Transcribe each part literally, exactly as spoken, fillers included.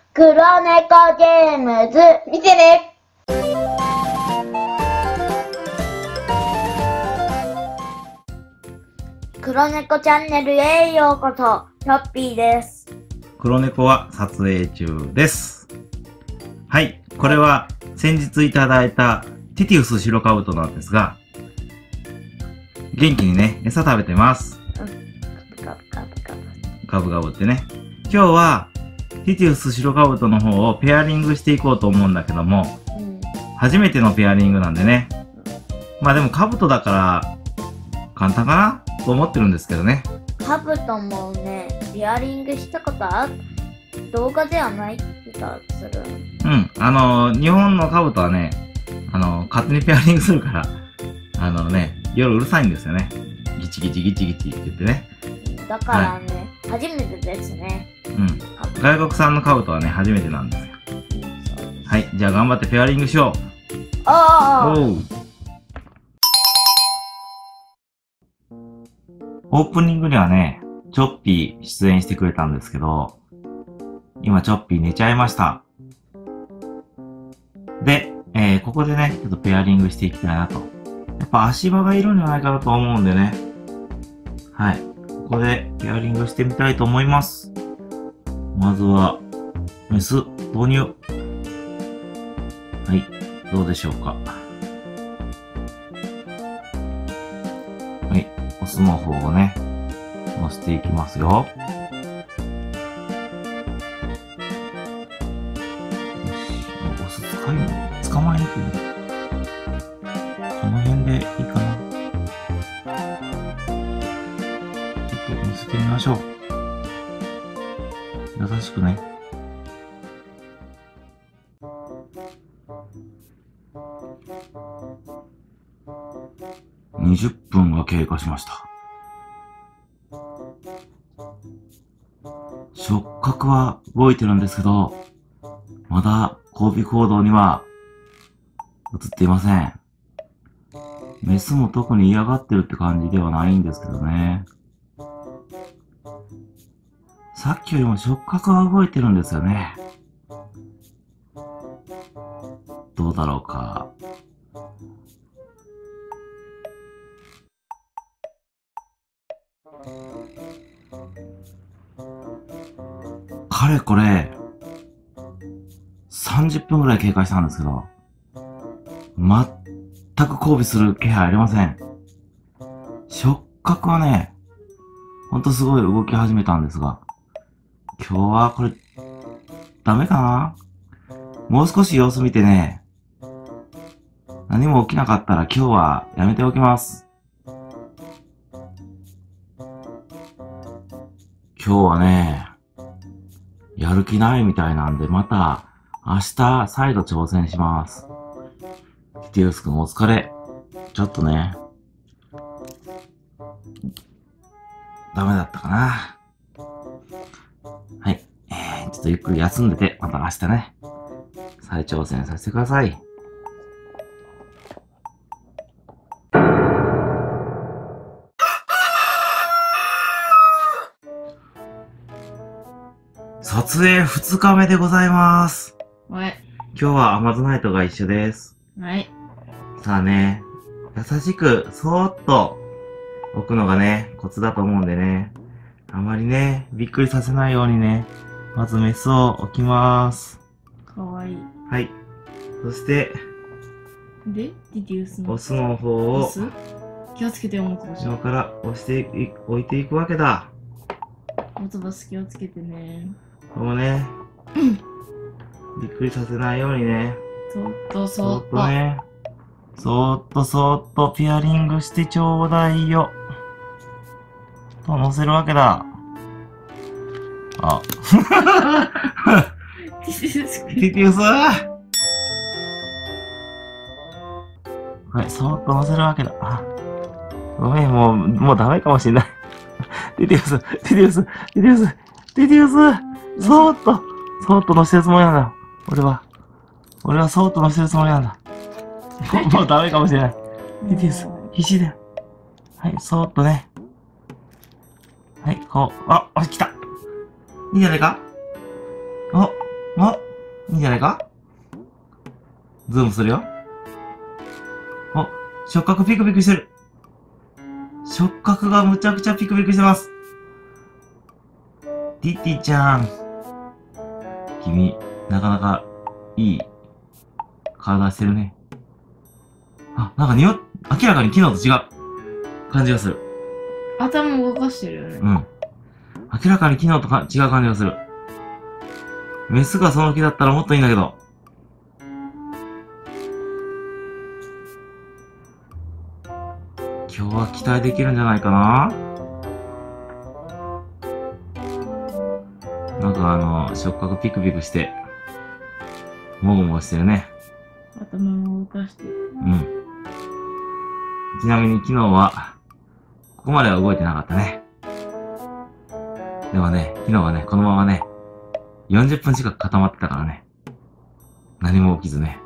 黒猫ゲームズ見てね。黒猫チャンネルへようこそ、チョッピーです。 黒猫は撮影中です。はい、これは先日いただいたティティウス白カブトなんですが、元気にね、餌食べてます。 うん、ガブガブガブ。 ガブガブってね。今日はティティウス白カブトの方をペアリングしていこうと思うんだけども、うん、初めてのペアリングなんでね。まあでもカブトだから簡単かなと思ってるんですけどね。 カブトもね、ペアリングしたことある動画ではない気がする。 うん。あのー、日本のカブトはね、あのー、勝手にペアリングするから、あのね、夜うるさいんですよね。ギチギチギチギチって言ってね。 だからね、はい、初めてですね。 うん。外国産のカブトはね、初めてなんですよ。うん、はい。じゃあ頑張ってペアリングしよう。 ああ。 おう。オープニングにはね、チョッピー出演してくれたんですけど、今チョッピー寝ちゃいました。で、えー、ここでね、ちょっとペアリングしていきたいなと。やっぱ足場がいるんじゃないかなと思うんでね。はい。ここでペアリングしてみたいと思います。まずは、メス、投入。はい。どうでしょうか。はい。オスの方をね、乗せていきますよ。よし。オス使い、捕まえにくい。この辺でいいかな。ちょっと乗せてみましょう。優しくね。にじゅっぷんが経過しました。触覚は動いてるんですけど、まだ交尾行動には映っていません。メスも特に嫌がってるって感じではないんですけどね。さっきよりも触覚は動いてるんですよね。どうだろうか。かれこれ、さんじゅっぷんぐらい経過したんですけど、全く交尾する気配ありません。触覚はね、ほんとすごい動き始めたんですが、今日はこれ、ダメかな？もう少し様子見てね、何も起きなかったら今日はやめておきます。今日はね、やる気ないみたいなんで、また明日再度挑戦します。ティティウス君お疲れ。ちょっとね、ダメだったかな。はい。えー、ちょっとゆっくり休んでて、また明日ね、再挑戦させてください。撮影ふつかめでございます。 はい。 今日はアマゾナイトが一緒です。 はい。 さあね、優しくそーっと置くのがね、コツだと思うんでね。あまりね、びっくりさせないようにね、まずメスを置きます。 かわいい。 はい。そして、 で、ティティウスのオスの方を、 オス気をつけてよ、もつばし。 後ろから押してい、置いていくわけだ。 もつばし気をつけてね。 こうね、びっくりさせないようにね。 そっとそそっと。 っとね。そーっとそーっとペアリングしてちょうだいよ。と乗せるわけだ。あ。 ティティウス。 ティティウスはい、そーっと乗せるわけだ。あ、ごめん、もう、もうダメかもしれない。ティティウス、ティティウス、ティティウス、ティティウス、そーっと、そーっと乗せるつもりなんだ。俺は、俺はそーっと乗せるつもりなんだ。もうダメかもしれない。ティティウス、必死だよ。はい、そーっとね。はい、こう、あ、あ、来た。いいんじゃないか？お、お、 んじゃないか？ズームするよ。あ、触覚ピクピクしてる。触覚がむちゃくちゃピクピクしてます。ティティちゃん。君、なかなかいい体してるね。あ、なんか匂っ、明らかに昨日と違う感じがする。 頭動かしてるよね。 うん。明らかに昨日とか違う感じがする。メスがその気だったらもっといいんだけど。今日は期待できるんじゃないかな。なんかあの、触覚ピクピクして、もごもごしてるね。 頭も動かしてる。 うん。ちなみに昨日は、ここまでは動いてなかったね。でもね、昨日はね、このままね、よんじゅっぷん近く固まってたからね。何も起きずね。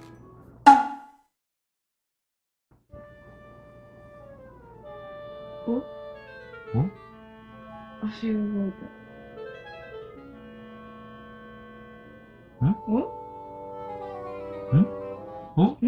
おお足動いた。 んおんおん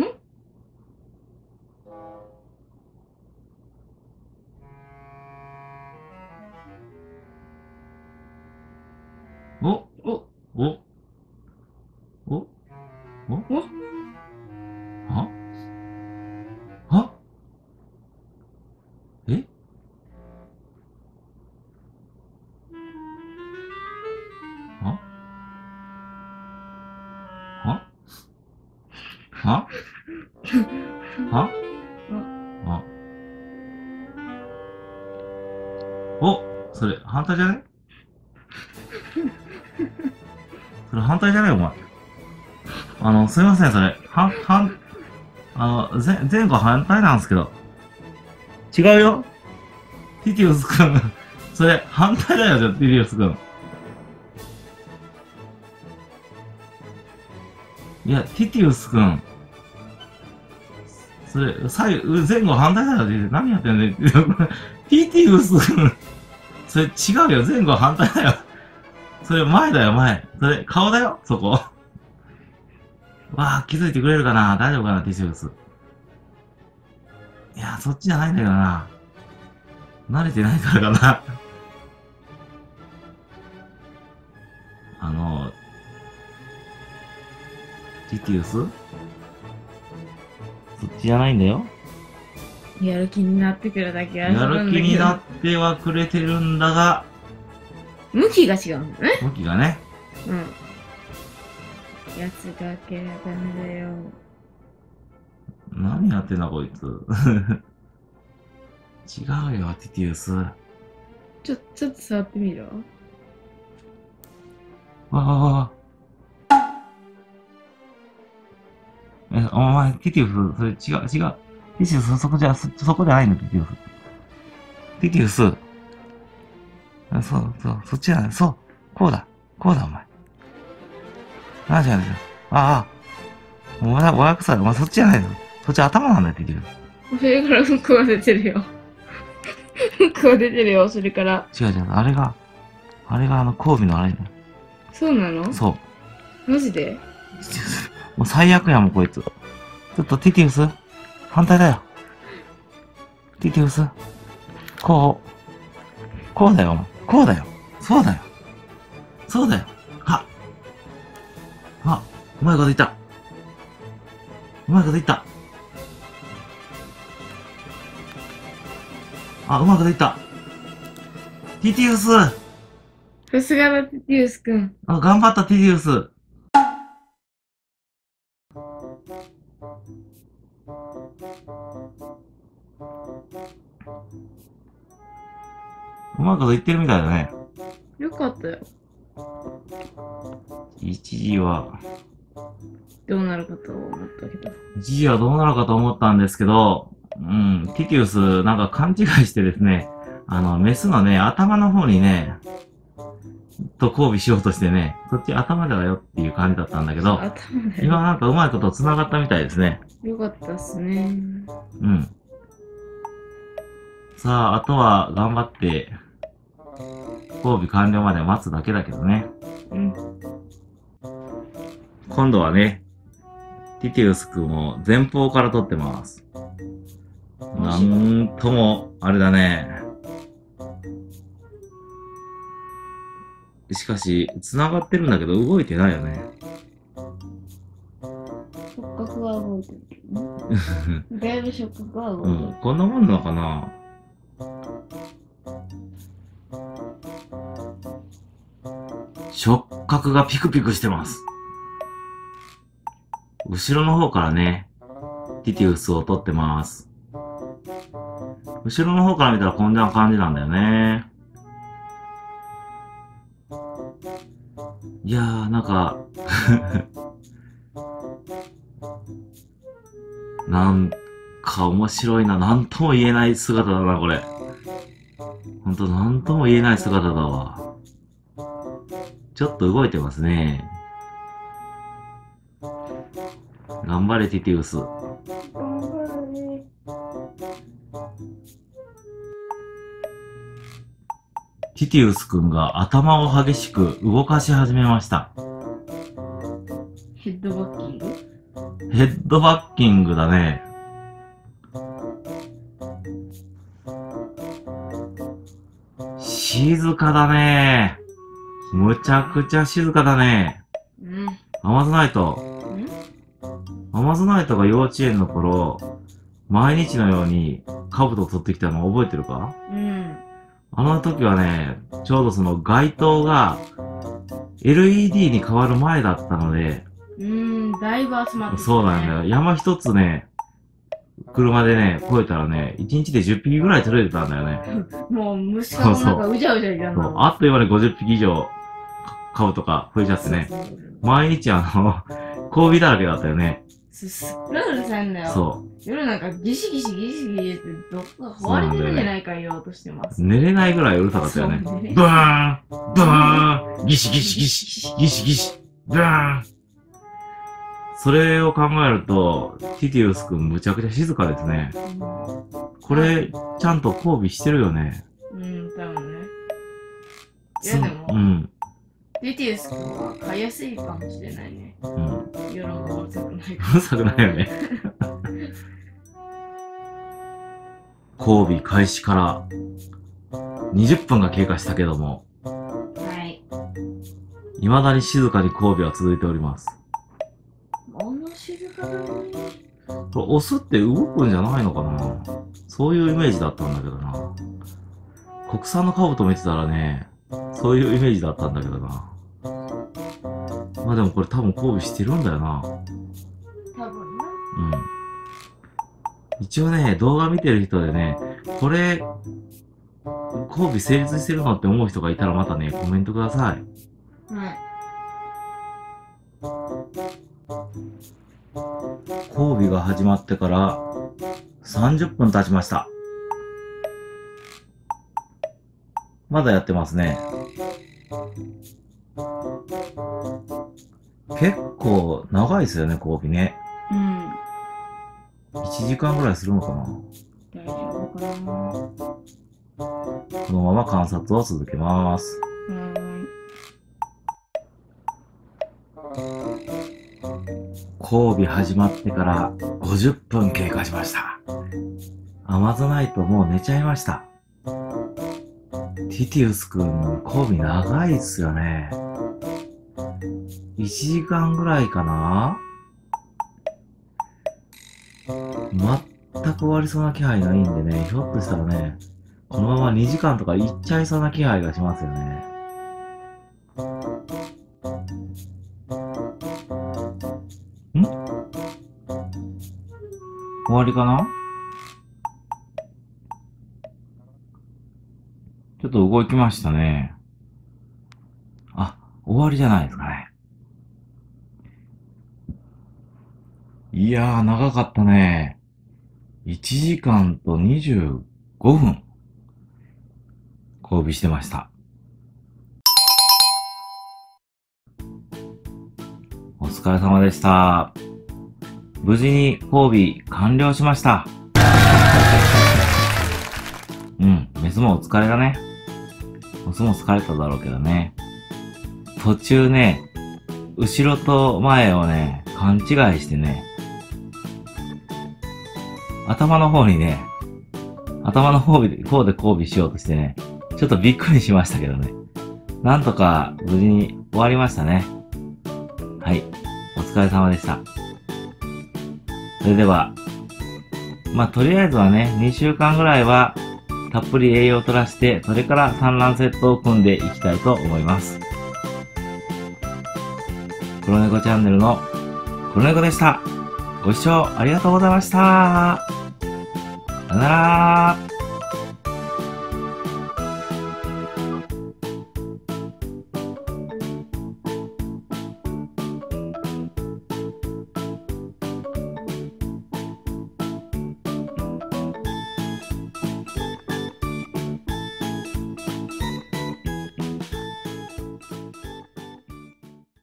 おおおおおおおははえははははあおそれ反対じゃね？それ反対じゃねえお前。あの、すいません、それ。は、は、あの、ぜ、前後反対なんですけど。違うよ。ティティウスくん。それ、反対だよ、じゃ、ティティウスくん。いや、ティティウスくん。それ、左右、前後反対だよって言って、何やってんの？ティティウスくん。それ違うよ、前後反対だよ。それ前だよ、前。それ、顔だよ、そこ。わあ、気づいてくれるかな？大丈夫かな、ティティウス。いや、そっちじゃないんだけどな。慣れてないからかな。あの、ティティウス？そっちじゃないんだよ。 やる気になってくるだけはやる気になってはくれてるんだが、 向きが違うんだね。 向きがね。 うん。やつがけはダメだよ。 何やってんだこいつ。違うよ、ティティウス。わちょ、ちょっと触ってみるわわわ。え、お前、ティティウス、それ違う、違う。ティティウス、そこじゃ、そ、そこじゃないの、ティティウス。ティティウス。あそう、そう、そっちじゃない。そう。こうだ。こうだ、お前。なんじゃないですよ。ああ。お前、お前くさい。お前、そっちじゃないの。そっち頭なんだよ、ティティウス。 それからうんこが出てるよ。うんこが出てるよ、それから。 違う違う。あれが、あれがあの、交尾のあれだよ。 そうなの？ そう。 マジで？ もう最悪やもん、こいつ。ちょっとティティウス反対だよ。ティティウスこう。こうだよ、お前。こうだよ。そうだよ。そうだよ。は。あ、うまいこと言った。うまいこと言った。あ、うまいこと言った。ティティウスさすがだ、ティティウスくん。 あ、頑張った、ティティウス。うまいこと言ってるみたいだね。 よかったよ。 一時は、 どうなるかと思ったけど。 一時はどうなるかと思ったんですけど、うん、ティティウスなんか勘違いしてですね、あの、メスのね、頭の方にね、と交尾しようとしてね、そっち頭だよっていう感じだったんだけど、 頭だよ。 今なんかうまいこと繋がったみたいですね。 よかったっすね。 うん。さあ、あとは頑張って、交尾完了まで待つだけだけどね。 うん。 今度はね、ティティウス君を前方から撮ってます。なんとも、あれだね。しかし、繋がってるんだけど動いてないよね。 触覚は動いてるけどね。だいぶ触覚は動いてる。 うん、こんなもんなのかな。触覚がピクピクしてます。後ろの方からね、ティティウスを撮ってます。後ろの方から見たらこんな感じなんだよね。いやー、なんか、なんか面白いな。なんとも言えない姿だな、これ。ほんと、なんとも言えない姿だわ。ちょっと動いてますね。頑張れ、ティティウス。ティティウスくんが頭を激しく動かし始めました。 ヘッドバッキング？ ヘッドバッキングだね。静かだね。むちゃくちゃ静かだね。 うん。 アマゾナイト。 ん？ アマゾナイトが幼稚園の頃、毎日のように兜を取ってきたの覚えてるか？ うん。 あの時はね、ちょうどその街灯が エルイーディー に変わる前だったので、 うーん、だいぶ集まってる、ね。 そうなんだよ。山一つね、車でね、越えたらね、一日でじゅっぴきぐらい取れてたんだよね。 もう虫がなんかうじゃうじゃいらんそう、あっという間にごじゅっぴき以上、顔とか増えちゃってね。毎日あの、交尾だらけだったよね。 すっごいうるさいんだよ。 そう。 夜なんかギシギシギシギシってどっかが壊れてるんじゃないか言おうとしてます。 寝れないぐらいうるさかったよね。ブーンブーンギシギシギシギシギシブーンそれを考えると、ティティウスくんむちゃくちゃ静かですね。これ、ちゃんと交尾してるよね。 うん、多分ね。いやでも、 うん。 ティティウスくんは飼いやすいかもしれないね。 うん。 夜もうるさくないかうるさくないよね。交尾開始からにじゅっぷんが経過したけども、 はい。 未だに静かに交尾は続いております。 もの静かだね。 これ、オスって動くんじゃないのかな？そういうイメージだったんだけどな。国産の兜見てたらね、そういうイメージだったんだけどな。まあでもこれ多分交尾してるんだよな。 多分な。 うん。一応ね、動画見てる人でね、これ、交尾成立してるのって思う人がいたらまたね、コメントください。 はい。 交尾が始まってからさんじゅっぷん経ちました。まだやってますね。結構長いですよね、交尾ね。 うん。 いちじかんぐらいするのかな。 大丈夫かな。 このまま観察を続けます。 うーん。 交尾始まってからごじゅっぷん経過しました。アマゾナイトもう寝ちゃいました。ティティウスくん、交尾長いっすよね。いちじかんぐらいかな？全く終わりそうな気配ないんでね、ひょっとしたらね、このままにじかんとかいっちゃいそうな気配がしますよね。ん？終わりかな？ちょっと動きましたね。あ、終わりじゃないですかね。いやー、長かったね。いちじかんとにじゅうごふん、交尾してました。お疲れ様でした。無事に交尾完了しました。うん、メスもお疲れだね。オスも疲れただろうけどね。途中ね、 後ろと前をね、勘違いしてね、頭の方にね、頭の方で、方で交尾しようとしてね、ちょっとびっくりしましたけどね。なんとか無事に終わりましたね。はい。お疲れ様でした。それでは、まあ、とりあえずはね、にしゅうかんぐらいは、たっぷり栄養を取らして、それから産卵セットを組んでいきたいと思います。黒猫チャンネルの黒猫でした。ご視聴ありがとうございました。さよなら。